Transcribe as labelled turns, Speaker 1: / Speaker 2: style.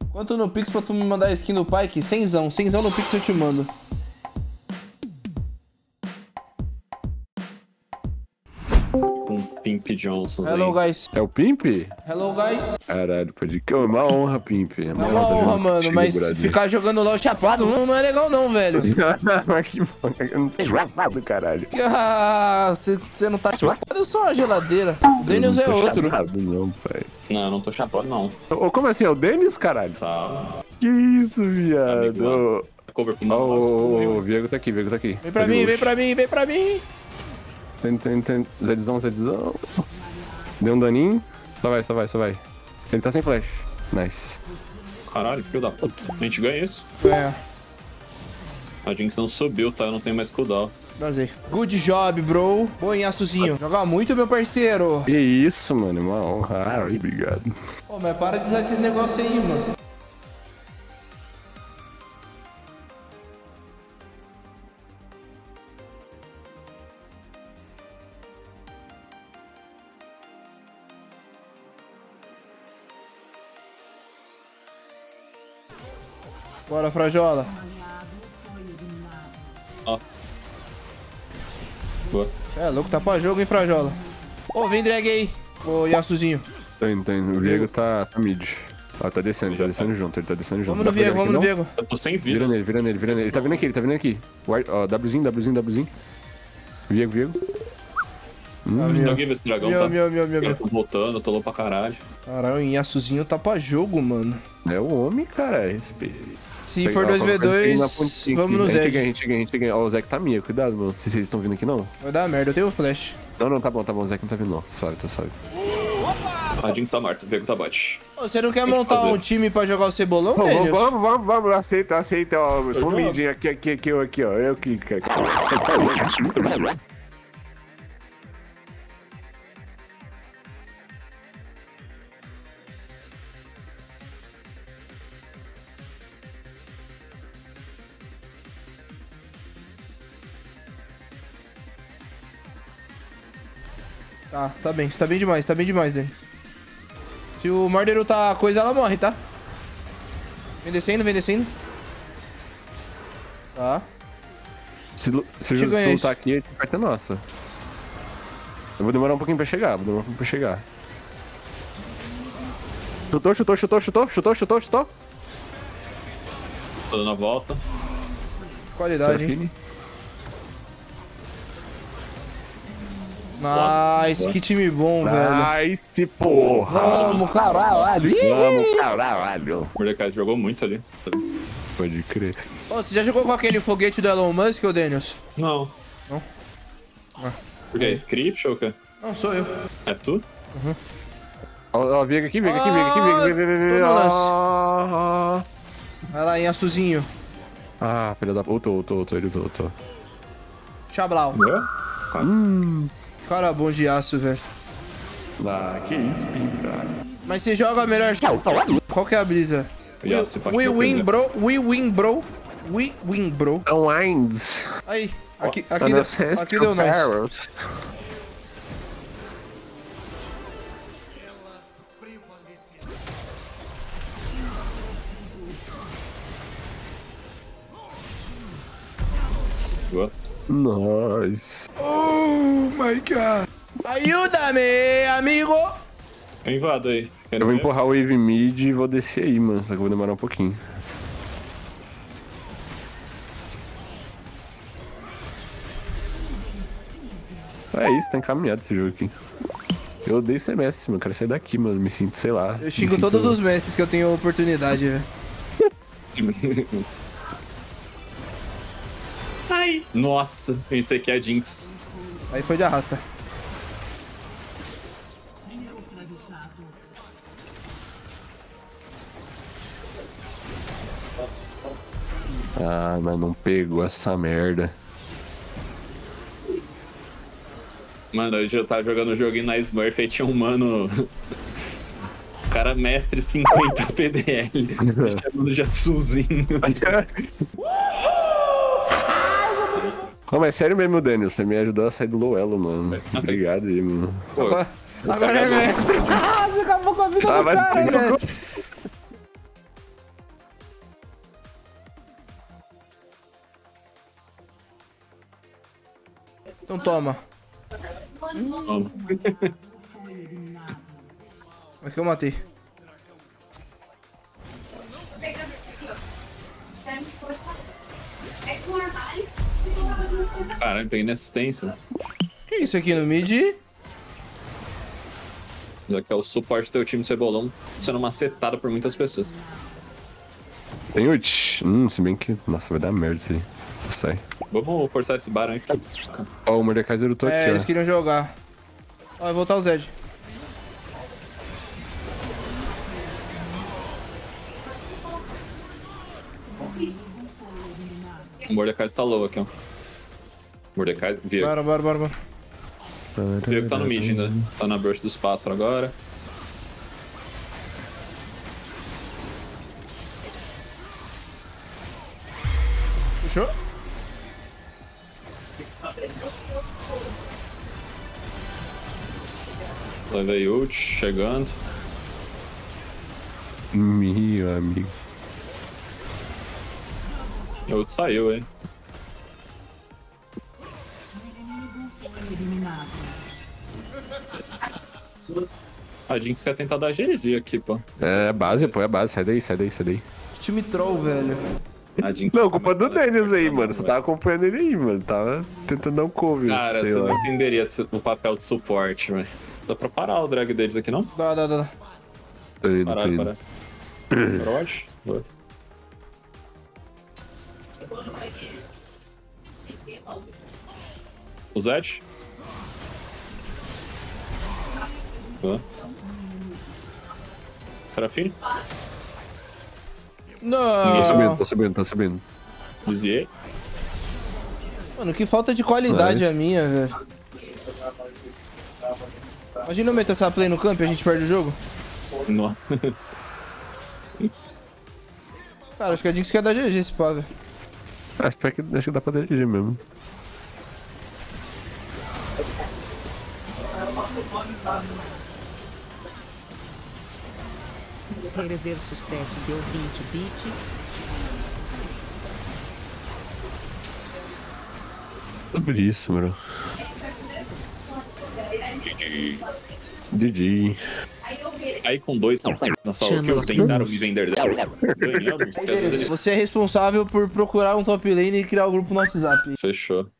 Speaker 1: Quanto no Pix pra tu me mandar a skin do Pyke? 100zão. 100zão no Pix eu te mando.
Speaker 2: Com Pimp Johnson
Speaker 1: Hello,
Speaker 2: aí.
Speaker 1: guys.
Speaker 3: É o Pimp?
Speaker 1: Hello, guys.
Speaker 3: Caralho, pode que é uma honra, Pimp. É
Speaker 1: É uma honra, mano, mas ficar jogando LOL chapado não é legal não, velho.
Speaker 3: Mas que porra, eu não tenho chapado, caralho.
Speaker 1: Ah, você não tá chapado, eu sou uma geladeira. O Daniels é outro.
Speaker 3: Chapado, não, pai.
Speaker 2: Não, eu não tô chapado, não.
Speaker 3: Ô, como assim? É o Denis, caralho?
Speaker 2: Sabe?
Speaker 3: Que isso, viado?
Speaker 2: Cover com
Speaker 3: Ô, o Viego tá aqui, Viego tá aqui.
Speaker 1: Vem pra mim, vem pra mim, vem pra mim.
Speaker 3: Tem. Zedzão. Deu um daninho. Só vai. Ele tá sem flash. Nice.
Speaker 2: Caralho, filho da puta. A gente ganha isso.
Speaker 1: É,
Speaker 2: A Jinx não subiu, tá? Eu não tenho mais cooldown.
Speaker 1: prazer. Good job, bro. Boa, Açuzinho. Joga muito, meu parceiro.
Speaker 3: Que isso, mano. Uma honra. Ai, obrigado.
Speaker 1: Pô, mas para de usar esses negócios aí, mano. Bora, Frajola.
Speaker 2: Ó. Boa.
Speaker 1: É louco, tá pra jogo, hein, Frajola. Ô, vem drag aí. Ô, Yasuzinho.
Speaker 3: Tem. O Viego tá mid. Ah, tá descendo junto. Ele tá descendo junto.
Speaker 1: Vamos no Viego, vamos no Viego.
Speaker 2: Eu tô sem vida.
Speaker 3: Vira nele. Ele tá vindo aqui. Ó, Wzinho. Viego.
Speaker 2: Estraguei esse dragão, tá?
Speaker 1: Meu.
Speaker 2: Eu tô voltando, eu tô louco pra caralho.
Speaker 1: Caralho, o Yasuzinho tá pra jogo, mano.
Speaker 3: É o homem, cara. Respeito.
Speaker 1: Se for 2v2, vamos no
Speaker 3: A
Speaker 1: Zed.
Speaker 3: gente ganha. Ó, o Zé que tá minha, cuidado, mano. Se vocês estão vindo aqui, não.
Speaker 1: Vai dar merda, eu tenho flash.
Speaker 3: Não, tá bom. O Zé que não tá vindo, não. Tá suave.
Speaker 2: A Jinx tá morta, o Viego tá bot.
Speaker 1: Ô, você não quer montar
Speaker 2: fazer.
Speaker 1: um time pra jogar o Cebolão, Daniels?
Speaker 3: Vamos, aceita, ó. Sou midinho aqui, ó. Eu aqui, cara.
Speaker 1: Tá bem, tá bem demais, Dani. Se o Morderu tá coisa, ela morre, tá? Vem descendo. Tá.
Speaker 3: Se o
Speaker 1: ganhar
Speaker 3: Júlio
Speaker 1: isso.
Speaker 3: tá aqui, a parte é nossa. Eu vou demorar um pouquinho pra chegar, Chutou.
Speaker 2: Tô dando a volta.
Speaker 1: Qualidade, hein? Nice, que time bom, velho.
Speaker 3: Nice, porra!
Speaker 1: Vamos, caralho.
Speaker 3: Caralho!
Speaker 2: O Mordecai jogou muito ali.
Speaker 3: Pode crer.
Speaker 1: Ô, você já jogou com aquele foguete do Elon Musk, ô Daniels?
Speaker 2: Não.
Speaker 1: Não?
Speaker 2: Porque é script ou o quê?
Speaker 1: Não, sou eu.
Speaker 2: É tu?
Speaker 3: Ó, Viego aqui.
Speaker 1: Tô no lance. Vai lá, em Açuzinho.
Speaker 3: Ah, filha da puta. Ele voltou.
Speaker 1: Chablau.
Speaker 2: Meu? Quase.
Speaker 1: Cara bom de aço, velho.
Speaker 3: Ah, que isso, pinta.
Speaker 1: Mas você joga melhor. Qual que é a brisa?
Speaker 2: Yasuo, pode
Speaker 1: We
Speaker 2: ter
Speaker 1: win,
Speaker 2: perdido.
Speaker 1: bro.
Speaker 3: Unwinds.
Speaker 1: Aí, aqui deu nós.
Speaker 2: Boa.
Speaker 3: Nice.
Speaker 1: Oh my god. Ajuda-me, amigo.
Speaker 2: Eu invado aí.
Speaker 3: Eu vou empurrar o Wave Mid e vou descer aí, mano. Só que eu vou demorar um pouquinho. É isso, tá encaminhado esse jogo aqui. Eu odeio ser Messi, mano. Eu quero sair daqui, mano. Me sinto, sei lá.
Speaker 1: Eu xingo todos os mestres que eu tenho oportunidade, velho.
Speaker 2: Ai. Nossa, pensei que é a Jinx.
Speaker 1: Aí foi de arrasta.
Speaker 3: Ah, mas não pegou essa merda.
Speaker 2: Mano, hoje eu tava jogando um joguinho na Smurf e tinha um mano. O cara mestre 50 PDL. Chamando de Azulzinho.
Speaker 3: Não, mas sério mesmo, Daniel. Você me ajudou a sair do low elo, mano. Obrigado aí, mano.
Speaker 2: Pô,
Speaker 1: Agora é mestre. Ah, você acabou com a vida do
Speaker 3: vai
Speaker 1: cara, velho. Então toma.
Speaker 2: Vamos.
Speaker 1: Aqui eu matei.
Speaker 2: Caralho, peguei na assistência.
Speaker 1: Que isso aqui no mid?
Speaker 2: Já que é o suporte do teu time cebolão sendo macetado por muitas pessoas.
Speaker 3: Tem ult. Se bem que... Nossa, vai dar merda isso aí. Sai.
Speaker 2: Vamos forçar esse barão aqui.
Speaker 3: Ó, o Mordekaiser lutou
Speaker 1: É,
Speaker 3: aqui,
Speaker 1: eles
Speaker 3: ó.
Speaker 1: queriam jogar. Ó, vai voltar o Zed.
Speaker 2: O Mordecai está low aqui, ó. Mordecai, Viego.
Speaker 1: Bora.
Speaker 2: Viego tá no mid ainda. Tá na burst dos pássaros agora.
Speaker 1: Fechou?
Speaker 2: Levei ult, chegando.
Speaker 3: Meu amigo.
Speaker 2: E o ult saiu, hein. A Jinx quer tentar dar GG aqui, pô.
Speaker 3: É base, pô, é base. Sai daí.
Speaker 1: Time troll, velho.
Speaker 2: A Jinx
Speaker 3: Não, culpa do Daniels aí, mano. Você tava acompanhando ele aí, mano. Tava tentando dar um cover.
Speaker 2: Cara,
Speaker 3: sei
Speaker 2: você
Speaker 3: lá.
Speaker 2: não entenderia o papel de suporte, velho. Dá pra parar o drag deles aqui, não?
Speaker 1: Dá.
Speaker 3: Tô indo.
Speaker 2: Parar. Roche? Boa. O Zed? Boa. Serafim?
Speaker 1: Não.
Speaker 3: Tô subindo.
Speaker 2: Desviei.
Speaker 1: Mano, que falta de qualidade
Speaker 3: Nice.
Speaker 1: a minha, velho. Imagina eu meter essa play no campo e a gente perde o jogo.
Speaker 2: Não.
Speaker 1: Cara, acho que a Jinx quer dar GG esse pá, velho.
Speaker 3: Acho que dá pra dirigir mesmo.
Speaker 4: Reverso 7 deu 20 bit.
Speaker 3: Sobre isso, mano. GG.
Speaker 2: Aí com dois na solo kill, tentaram me vender dela. Ganhamos, porque às vezes ele
Speaker 1: Você é responsável por procurar um top lane e criar o grupo no WhatsApp.
Speaker 2: fechou.